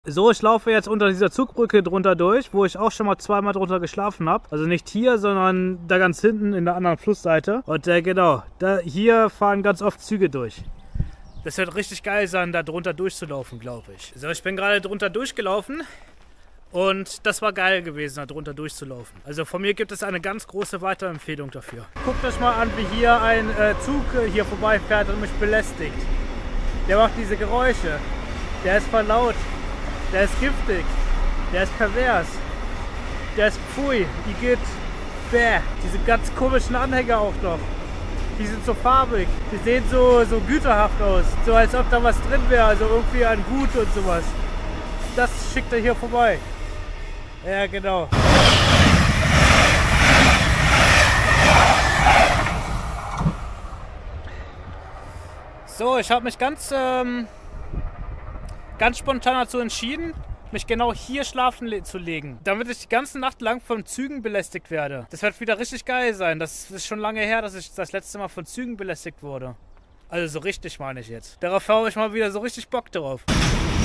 So, ich laufe jetzt unter dieser Zugbrücke drunter durch, wo ich auch schon mal zweimal drunter geschlafen habe. Also nicht hier, sondern da ganz hinten in der anderen Flussseite. Und genau, hier fahren ganz oft Züge durch. Das wird richtig geil sein, da drunter durchzulaufen, glaube ich. So, ich bin gerade drunter durchgelaufen und das war geil gewesen, da drunter durchzulaufen. Also von mir gibt es eine ganz große Weiterempfehlung dafür. Guckt euch mal an, wie hier ein Zug hier vorbeifährt und mich belästigt. Der macht diese Geräusche. Der ist voll laut. Der ist giftig, der ist pervers, der ist pfui, Igitt, bäh. Diese ganz komischen Anhänger auch noch. Die sind so farbig, die sehen so güterhaft aus, so als ob da was drin wäre, also irgendwie ein Gut und sowas. Das schickt er hier vorbei. Ja, genau. So, ich habe mich ganz spontan dazu entschieden, mich genau hier schlafen zu legen, damit ich die ganze Nacht lang von Zügen belästigt werde. Das wird wieder richtig geil sein. Das ist schon lange her, dass ich das letzte Mal von Zügen belästigt wurde. Also so richtig meine ich jetzt. Darauf habe ich mal wieder so richtig Bock drauf.